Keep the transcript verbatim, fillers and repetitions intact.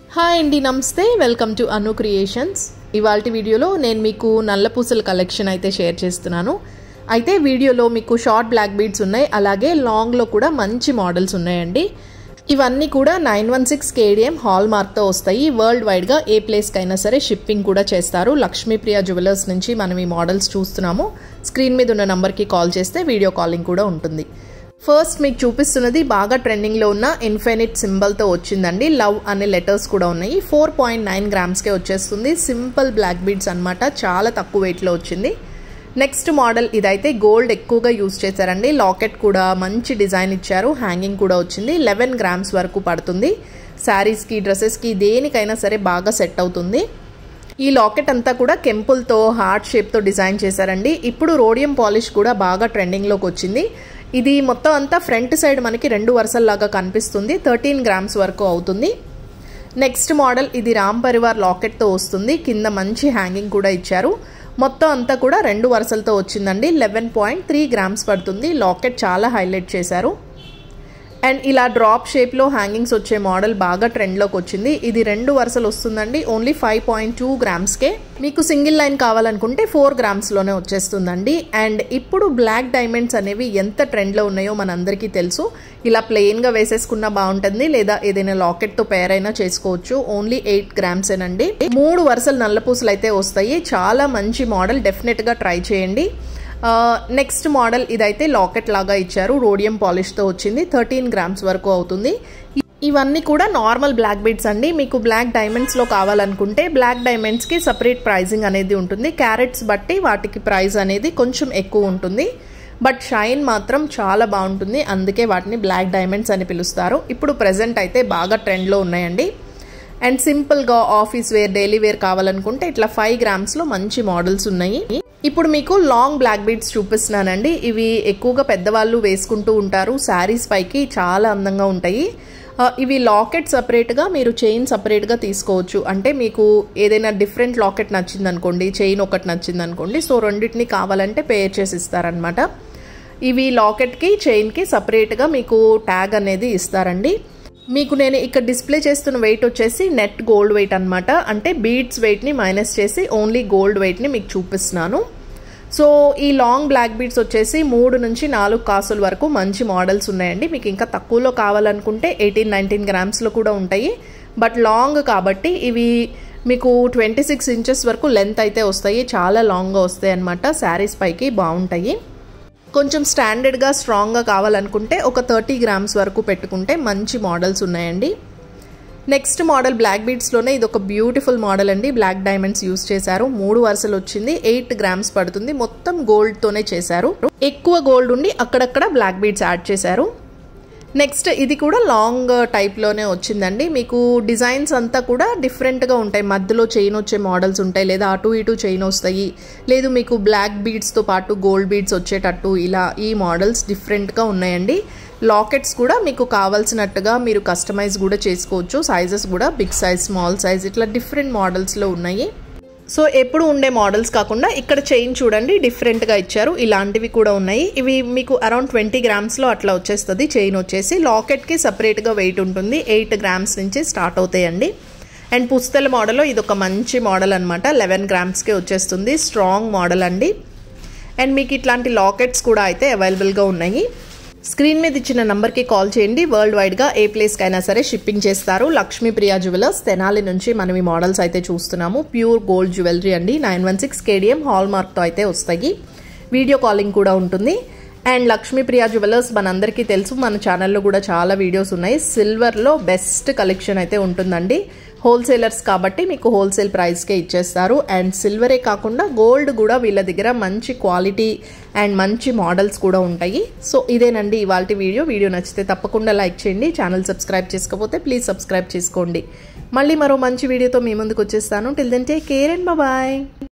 Hi అండి, నమస్తే. Welcome to Anu creations. ఇవాల్టి వీడియోలో నేను మీకు నల్ల పూసల కలెక్షన్ అయితే షేర్ చేస్తున్నాను. అయితే వీడియోలో మీకు షార్ట్ బ్లాక్ బీడ్స్ ఉన్నాయి, అలాగే లాంగ్లో కూడా మంచి మోడల్స్ ఉన్నాయండి. ఇవన్నీ కూడా nine one six KDM hall మార్క్తో వస్తాయి. వరల్డ్ వైడ్గా ఏ ప్లేస్కైనా సరే షిప్పింగ్ కూడా చేస్తారు. లక్ష్మీప్రియ జ్యువెలర్స్ నుంచి మనం ఈ మోడల్స్ చూస్తున్నాము. స్క్రీన్ మీద ఉన్న నంబర్కి కాల్ చేస్తే వీడియో కాలింగ్ కూడా ఉంటుంది. ఫస్ట్ మీకు చూపిస్తున్నది బాగా ట్రెండింగ్లో ఉన్న ఇన్ఫినిట్ సింబల్తో వచ్చిందండి. లవ్ అనే లెటర్స్ కూడా ఉన్నాయి. ఫోర్ పాయింట్ నైన్ గ్రామ్స్కే వచ్చేస్తుంది. సింపుల్ బ్లాక్ బీడ్స్ అనమాట, చాలా తక్కువ వెయిట్లో వచ్చింది. నెక్స్ట్ మోడల్ ఇదైతే గోల్డ్ ఎక్కువగా యూజ్ చేశారండి. లాకెట్ కూడా మంచి డిజైన్ ఇచ్చారు, హ్యాంగింగ్ కూడా వచ్చింది. లెవెన్ గ్రామ్స్ వరకు పడుతుంది. శారీస్కి, డ్రెస్సెస్కి దేనికైనా సరే బాగా సెట్ అవుతుంది. ఈ లాకెట్ అంతా కూడా కెంపుల్తో హార్ట్ షేప్తో డిజైన్ చేశారండి. ఇప్పుడు రోడియం పాలిష్ కూడా బాగా ట్రెండింగ్లోకి వచ్చింది. ఇది మొత్తం అంతా ఫ్రంట్ సైడ్ మనకి రెండు వరుసల్లాగా కనిపిస్తుంది. థర్టీన్ గ్రామ్స్ వరకు అవుతుంది. నెక్స్ట్ మోడల్ ఇది రామ్ పరివార్ లాకెట్తో వస్తుంది. కింద మంచి హ్యాంగింగ్ కూడా ఇచ్చారు. మొత్తం అంతా కూడా రెండు వరుసలతో వచ్చిందండి. లెవెన్ పాయింట్ త్రీ గ్రామ్స్ పడుతుంది. లాకెట్ చాలా హైలైట్ చేశారు. అండ్ ఇలా డ్రాప్ షేప్లో హ్యాంగింగ్స్ వచ్చే మోడల్ బాగా ట్రెండ్లోకి వచ్చింది. ఇది రెండు వరుసలు వస్తుందండి. ఓన్లీ ఫైవ్ పాయింట్ టూ గ్రామ్స్కే. మీకు సింగిల్ లైన్ కావాలనుకుంటే ఫోర్ గ్రామ్స్లోనే వచ్చేస్తుందండి. అండ్ ఇప్పుడు బ్లాక్ డైమండ్స్ అనేవి ఎంత ట్రెండ్లో ఉన్నాయో మనందరికీ తెలుసు. ఇలా ప్లెయిన్గా వేసేసుకున్నా బాగుంటుంది, లేదా ఏదైనా లాకెట్తో పేర్ అయినా చేసుకోవచ్చు. ఓన్లీ ఎయిట్ గ్రామ్సేనండి. మూడు వరుసలు నల్లపూసలు అయితే వస్తాయి. చాలా మంచి మోడల్, డెఫినెట్గా ట్రై చేయండి. నెక్స్ట్ మోడల్ ఇదైతే లాకెట్ లాగా ఇచ్చారు, రోడియం పాలిష్తో వచ్చింది. థర్టీన్ గ్రామ్స్ వరకు అవుతుంది. ఇవన్నీ కూడా నార్మల్ బ్లాక్ బీడ్స్ అండి. మీకు బ్లాక్ డైమండ్స్లో కావాలనుకుంటే బ్లాక్ డైమండ్స్కి సపరేట్ ప్రైజింగ్ అనేది ఉంటుంది. క్యారెట్స్ బట్టి వాటికి ప్రైస్ అనేది కొంచెం ఎక్కువ ఉంటుంది. బట్ షైన్ మాత్రం చాలా బాగుంటుంది, అందుకే వాటిని బ్లాక్ డైమండ్స్ అని పిలుస్తారు. ఇప్పుడు ప్రెజెంట్ అయితే బాగా ట్రెండ్లో ఉన్నాయండి. అండ్ సింపుల్గా ఆఫీస్ వేర్, డైలీ వేర్ కావాలనుకుంటే ఇట్లా ఫైవ్ గ్రామ్స్లో మంచి మోడల్స్ ఉన్నాయి. ఇప్పుడు మీకు లాంగ్ బ్లాక్ బీడ్స్ చూపిస్తున్నానండి. ఇవి ఎక్కువగా పెద్దవాళ్ళు వేసుకుంటూ ఉంటారు. శారీస్ పైకి చాలా అందంగా ఉంటాయి. ఇవి లాకెట్ సపరేట్గా, మీరు చైన్ సపరేట్గా తీసుకోవచ్చు. అంటే మీకు ఏదైనా డిఫరెంట్ లాకెట్ నచ్చింది అనుకోండి, చైన్ ఒకటి నచ్చింది అనుకోండి, సో రెండింటిని కావాలంటే పేర్ చేసి ఇస్తారనమాట. ఇవి లాకెట్కి, చైన్కి సపరేట్గా మీకు ట్యాగ్ అనేది ఇస్తారండి. మీకు నేను ఇక్కడ డిస్ప్లే చేస్తున్న వెయిట్ వచ్చేసి నెట్ గోల్డ్ వెయిట్ అనమాట. అంటే బీడ్స్ వెయిట్ని మైనస్ చేసి ఓన్లీ గోల్డ్ వెయిట్ని మీకు చూపిస్తున్నాను. సో ఈ లాంగ్ బ్లాక్ బీడ్స్ వచ్చేసి మూడు నుంచి నాలుగు కాసుల వరకు మంచి మోడల్స్ ఉన్నాయండి. మీకు ఇంకా తక్కువలో కావాలనుకుంటే ఎయిటీన్ నైన్టీన్ గ్రామ్స్లో కూడా ఉంటాయి. బట్ లాంగ్ కాబట్టి ఇవి మీకు ట్వంటీ సిక్స్ ఇంచెస్ వరకు లెంత్ అయితే వస్తాయి. చాలా లాంగ్గా వస్తాయి అనమాట. శారీస్ పైకి బాగుంటాయి. కొంచెం స్టాండర్డ్గా, స్ట్రాంగ్గా కావాలనుకుంటే ఒక థర్టీ గ్రామ్స్ వరకు పెట్టుకుంటే మంచి మోడల్స్ ఉన్నాయండి. నెక్స్ట్ మోడల్ బ్లాక్ బీడ్స్లోనే ఇది ఒక బ్యూటిఫుల్ మోడల్ అండి. బ్లాక్ డైమండ్స్ యూస్ చేశారు. మూడు వరుసలు వచ్చింది. ఎయిట్ గ్రామ్స్ పడుతుంది. మొత్తం గోల్డ్తోనే చేశారు. ఎక్కువ గోల్డ్ ఉండి అక్కడక్కడ బ్లాక్ బీడ్స్ యాడ్ చేశారు. నెక్స్ట్ ఇది కూడా లాంగ్ టైప్లోనే వచ్చిందండి. మీకు డిజైన్స్ అంతా కూడా డిఫరెంట్గా ఉంటాయి. మధ్యలో చైన్ వచ్చే మోడల్స్ ఉంటాయి, లేదా అటు ఇటు చైన్ వస్తాయి, లేదు మీకు బ్లాక్ బీడ్స్తో పాటు గోల్డ్ బీడ్స్ వచ్చేటట్టు, ఇలా ఈ మోడల్స్ డిఫరెంట్గా ఉన్నాయండి. లాకెట్స్ కూడా మీకు కావాల్సినట్టుగా మీరు కస్టమైజ్ కూడా చేసుకోవచ్చు. సైజెస్ కూడా బిగ్ సైజ్, స్మాల్ సైజ్, ఇట్లా డిఫరెంట్ మోడల్స్లో ఉన్నాయి. సో ఎప్పుడు ఉండే మోడల్స్ కాకుండా ఇక్కడ చైన్ చూడండి డిఫరెంట్గా ఇచ్చారు. ఇలాంటివి కూడా ఉన్నాయి. ఇవి మీకు అరౌండ్ ట్వంటీ గ్రామ్స్లో అట్లా వచ్చేస్తుంది. చైన్ వచ్చేసి లాకెట్కి సపరేట్గా వెయిట్ ఉంటుంది. ఎయిట్ గ్రామ్స్ నుంచి స్టార్ట్ అవుతాయండి. అండ్ పుస్తల మోడల్లో ఇది ఒక మంచి మోడల్ అనమాట. లెవెన్ గ్రామ్స్కే వచ్చేస్తుంది. స్ట్రాంగ్ మోడల్ అండి. అండ్ మీకు ఇట్లాంటి లాకెట్స్ కూడా అయితే అవైలబుల్గా ఉన్నాయి. స్క్రీన్ మీద ఇచ్చిన నంబర్కి కాల్ చేయండి. వరల్డ్ వైడ్గా ఏ ప్లేస్కైనా సరే షిప్పింగ్ చేస్తారు. లక్ష్మీప్రియ జ్యువెలర్స్, తెనాలి నుంచి మనం ఈ మోడల్స్ అయితే చూస్తున్నాము. ప్యూర్ గోల్డ్ జ్యువెలరీ అండి. Nine one six KDM hall మార్క్తో అయితే వస్తాయి. వీడియో కాలింగ్ కూడా ఉంటుంది. అండ్ లక్ష్మీప్రియ జ్యువెలర్స్ మనందరికీ తెలుసు, మన ఛానల్లో కూడా చాలా వీడియోస్ ఉన్నాయి. సిల్వర్లో బెస్ట్ కలెక్షన్ అయితే ఉంటుందండి. హోల్సేలర్స్ కాబట్టి మీకు హోల్సేల్ ప్రైస్కే ఇచ్చేస్తారు. అండ్ సిల్వరే కాకుండా గోల్డ్ కూడా వీళ్ళ దగ్గర మంచి క్వాలిటీ అండ్ మంచి మోడల్స్ కూడా ఉంటాయి. సో ఇదేనండి ఇవాల్టి వీడియో. వీడియో నచ్చితే తప్పకుండా లైక్ చేయండి. ఛానల్ సబ్స్క్రైబ్ చేసుకోకపోతే ప్లీజ్ సబ్స్క్రైబ్ చేసుకోండి. మళ్ళీ మరో మంచి వీడియోతో మీ ముందుకు వచ్చేస్తాను. Till then take care and bye.